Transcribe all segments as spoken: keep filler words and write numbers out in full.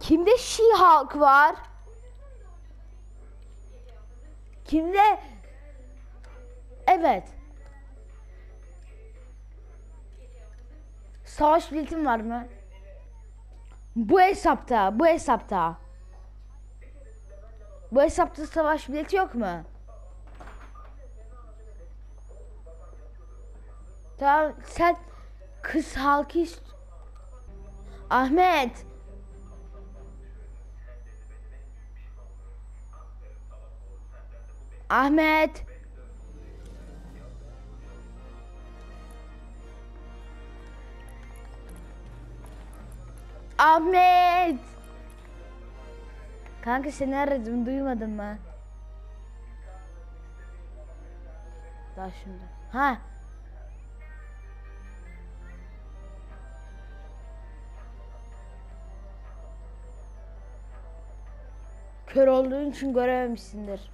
Kimde She-Hulk var? Kimde? Evet. Savaş biletim var mı? Bu hesapta, bu hesapta. Bu hesapta savaş bileti yok mu? Tamam, sen kız halkı ist... Ahmet. Ahmet. Ahmet. Kanka seni aradım, duymadın mı? Daha şimdi. Ha. Kör olduğun için görememişsindir.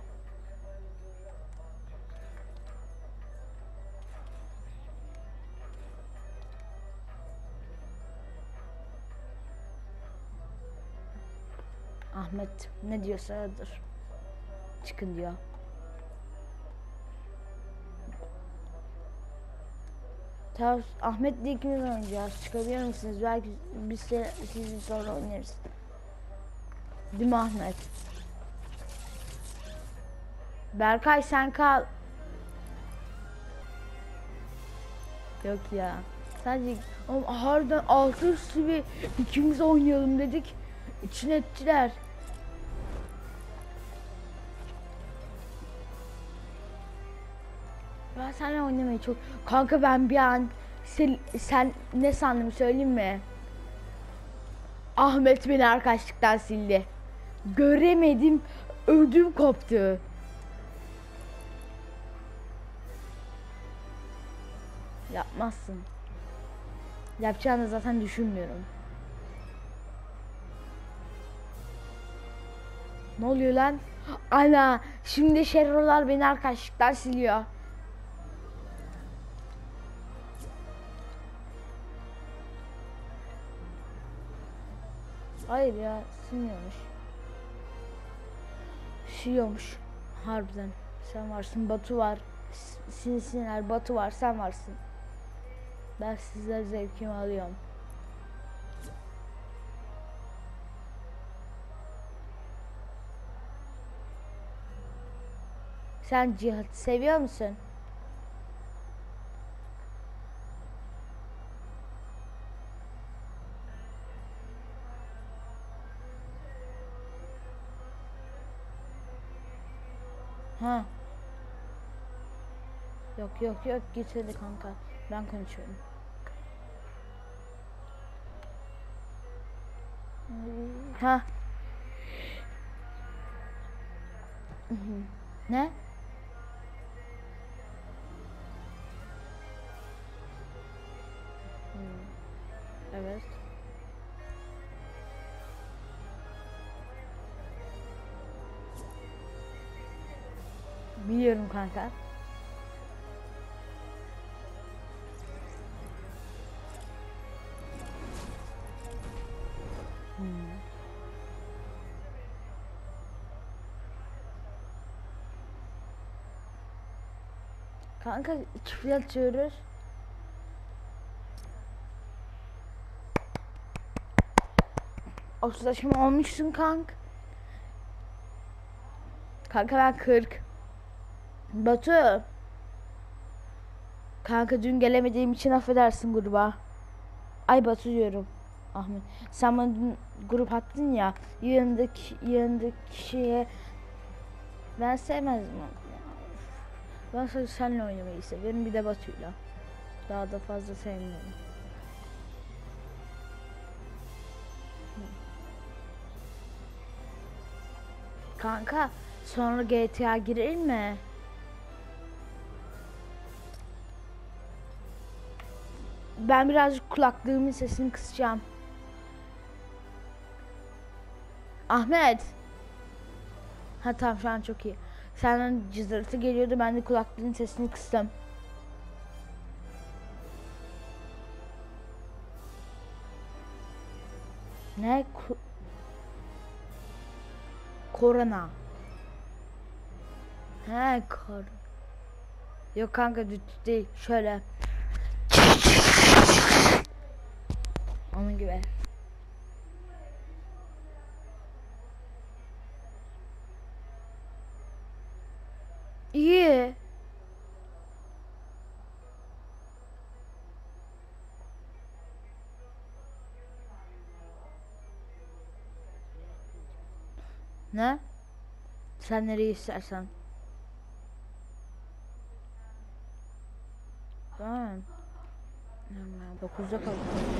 Ahmet ne diyorsa odur. Çıkın diyor. Tamam, Ahmet'le ikimiz oynayacağız. Çıkabilir misiniz? Belki biz de sizin sonra oynarız. Değil mi Ahmet? Berkay sen kal. Yok ya. Sadece harbiden altı üstü bir ikimiz oynayalım dedik. İçine ettiler. Ben seninle oynamayı çok... Kanka ben bir an... Sen, sen ne sandım söyleyeyim mi? Ahmet beni arkadaşlıktan sildi. Göremedim. Ödüm koptu. Yapmazsın. Yapacağını zaten düşünmüyorum. Ne oluyor lan? Ana, şimdi şerrolar beni arkadaşlıktan siliyor. Hayır ya, silmiyormuş. Siliyormuş. Harbiden. Sen varsın, Batu var. Silsinler, Batu var, sen varsın. Ben sizler zevkimi alıyorum. Sen Cihat'ı seviyor musun? Ha. Yok yok yok, git hadi kanka. Ben konuşuyorum. Ha. Ne? Evet. Biliyorum kanka. Hmm. Kanka çiftli atıyoruz. otuzlaşma olmuşsun kank. Kanka ben kırk. Batu. Kanka dün gelemediğim için affedersin gruba. Ay Batu diyorum. Ahmet. Sen bana dün grup attın ya. Yanındaki, yanındaki kişiye ben sevmezdim onu. Ben sadece seninle oynamayı seviyorum. Bir de Batu'yla. Daha da fazla sevmiyorum. Kanka sonra G T A girelim mi? Ben birazcık kulaklığımın sesini kısacağım. Ahmet. Ha tamam, şu an çok iyi. Senden cızırtı geliyordu, ben de kulaklığın sesini kıstım. Ne? Ku korona. He kor. Yok kanka düt değil şöyle. Onun gibi. İyi. Ne? Sen nereye istersen. Tamam. dokuzda kaldı.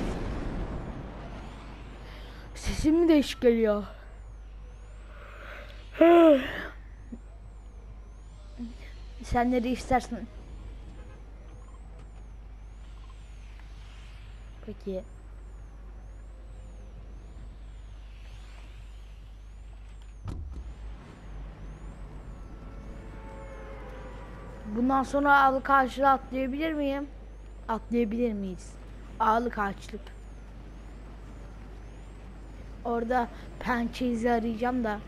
Sesim mi değişik geliyor? Sen nereye istersen. Peki. Bundan sonra ağlık ağaçlığı atlayabilir miyim? Atlayabilir miyiz? Ağlık ağaçlık. Orada pençe izi arayacağım da.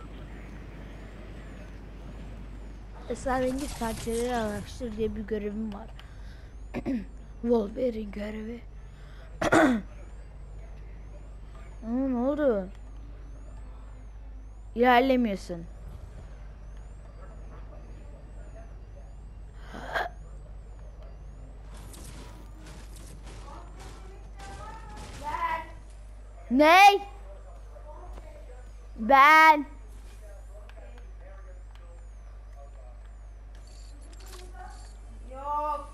Esrarengiz pençeleri araştır diye bir görevim var. Wolverine görevi. Aa, ne oldu? İlerlemiyorsun. Ney? Ben. Yok.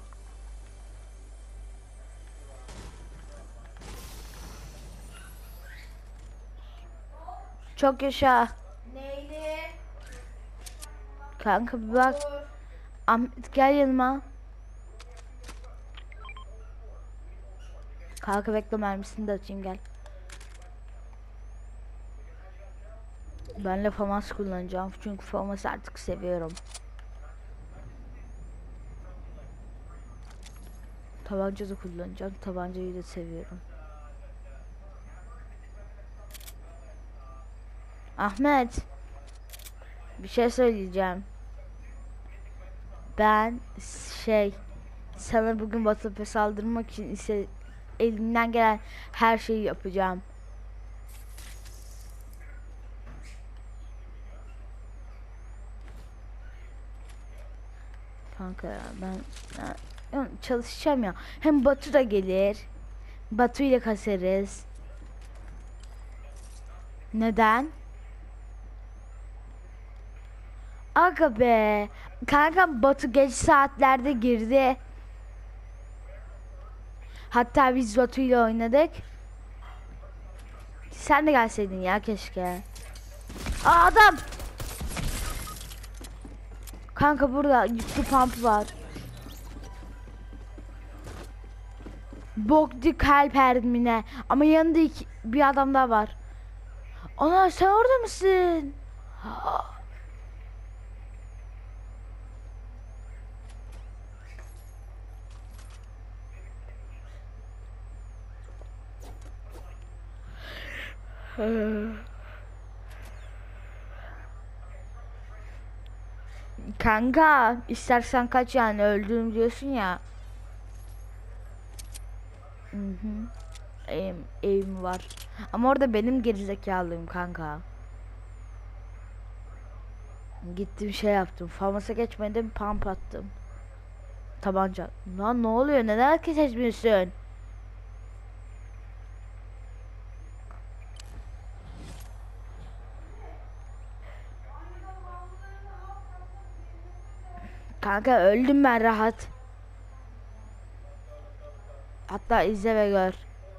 Çok yaşa. Neyli? Kanka bir bak. Dur. Ahmet gel yanıma. Kanka bekle mermisini de atayım gel. Ben de famas kullanacağım çünkü famas artık seviyorum. Tabanca da kullanacağım. Tabancayı da seviyorum. Ahmet. Bir şey söyleyeceğim. Ben şey sana bugün Batıp'e saldırmak için ise elimden gelen her şeyi yapacağım. Kanka ya ben ya, ya çalışacağım ya. Hem Batu da gelir. Batu ile kasarız. Neden? Aga be. Kanka Batu geç saatlerde girdi. Hatta biz Batu ile oynadık. Sen de gelseydin ya keşke. Aa adam. Kanka burada yüklü pump var. Bokdi kalp erdmine. Ama yanında iki, bir adam daha var. Ana sen orada mısın? Kanka istersen kaç yani öldüm diyorsun ya. Hı hı. Aim, aim var. Ama orada benim gerizekalıyım kanka. Gittim şey yaptım. Famasa geçmedim pump attım. Tabanca. Lan ne oluyor? Neden hareket etmiyorsun? Kanka öldüm ben rahat. Hatta izle ve gör.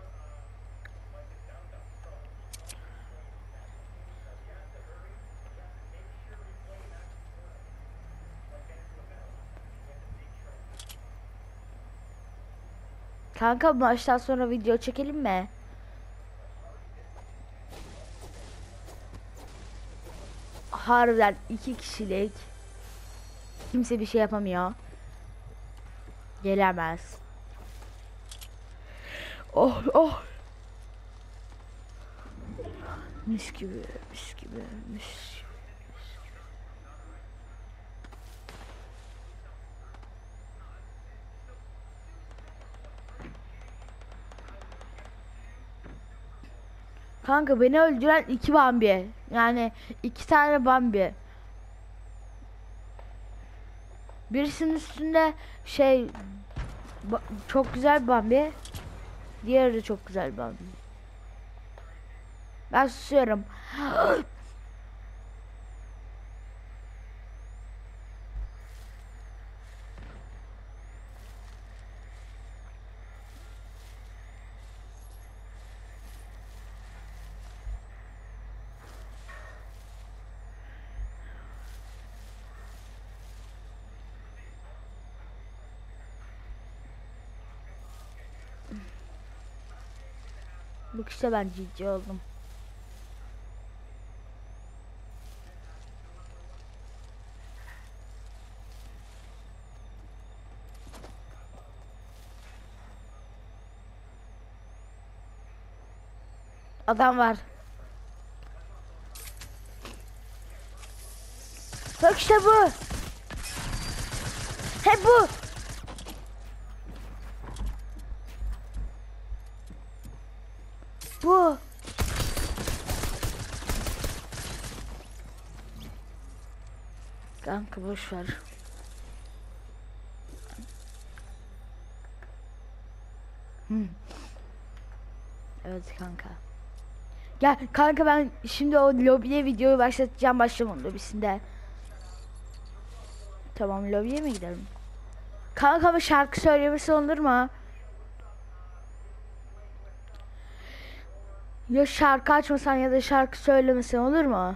Kanka maçtan sonra video çekelim mi? Harbiden iki kişilik. Kimse bir şey yapamıyor. Gelemez. Oh oh. Mis gibi, mis gibi, mis gibi. Kanka beni öldüren iki Bambi. Yani iki tane Bambi. Birisinin üstünde şey çok güzel Bambi. Diğeri de çok güzel Bambi. Ben susuyorum. Bak işte ben ciddi oldum. Adam var. Bak işte bu. Hep bu. Bu. Kanka boş ver. Hmm. Evet kanka. Gel kanka ben şimdi o lobiye videoyu başlatacağım başlamam lobisinde. Tamam lobiye mi gidelim? Kanka bir şarkı söylemesi olur mu? Ya şarkı açmasan ya da şarkı söylemesen olur mu?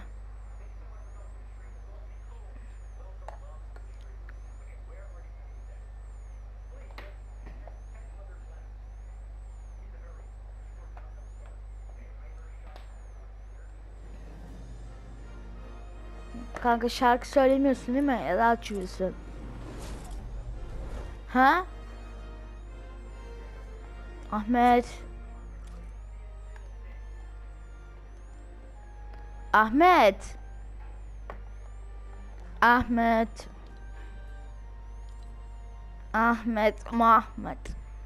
Kanka şarkı söylemiyorsun değil mi? Ya da açıyorsun. Ha? Ahmet. Ahmet. Ahmet. Ahmet. Mahmet.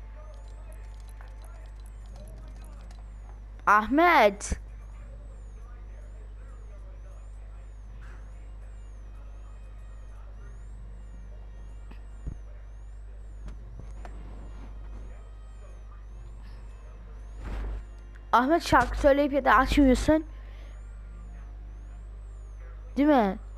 Ahmet. Ahmet şarkı söyleyip ya da açmıyorsun. Değil mi?